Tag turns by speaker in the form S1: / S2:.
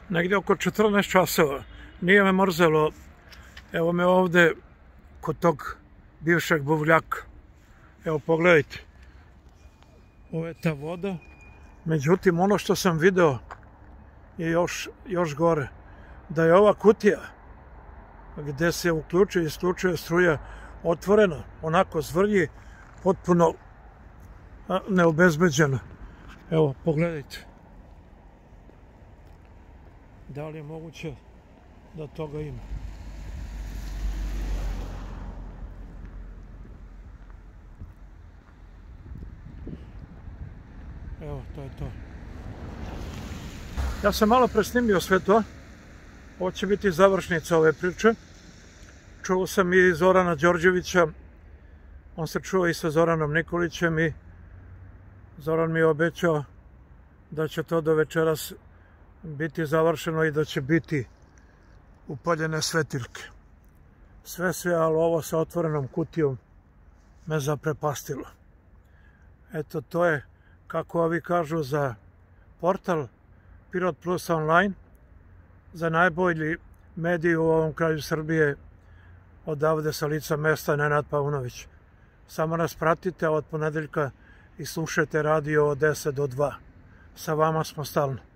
S1: negdje oko 14 časova. Nije me mrzelo. Evo me ovde kod tog bivšeg buvljaka. Evo pogledajte. Ovo je ta voda. Međutim, ono što sam video je još gore. Da je ova kutija gdje se uključuje i isključuje struja otvorena, onako zvrlji, potpuno neobezbeđena. Evo, pogledajte. Da li je moguće da toga ima? Evo, to je to. Ja sam malo presnimio sve to. Ovo će biti završnica ove priče. Čuo sam i Zorana Đorđevića. On se čuo i sa Zoranom Nikolićem i Zoran mi je obećao da će to do večeras biti završeno i da će biti upaljene svetiljke. Sve, ali ovo sa otvorenom kutijom me zaprepastilo. Eto, to je, kako ovi kažu, za portal Pirot Plus Online, za najbolji medij u ovom kraju Srbije, odavde sa lica mesta Nenad Paunović. Samo nas pratite od ponedeljka i slušajte radio od 10 do 2. Sa vama smo stalno.